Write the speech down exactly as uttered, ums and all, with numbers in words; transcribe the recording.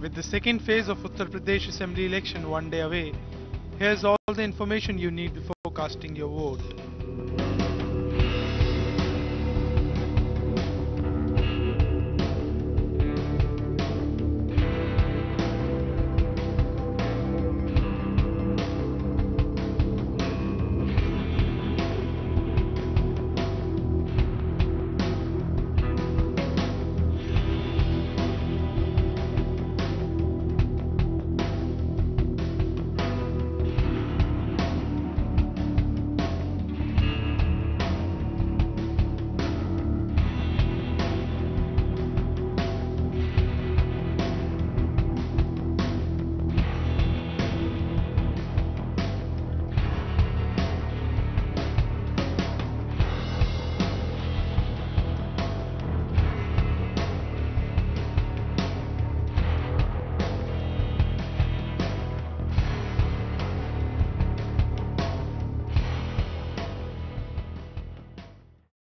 With the second phase of Uttar Pradesh Assembly election one day away, here's all the information you need before casting your vote.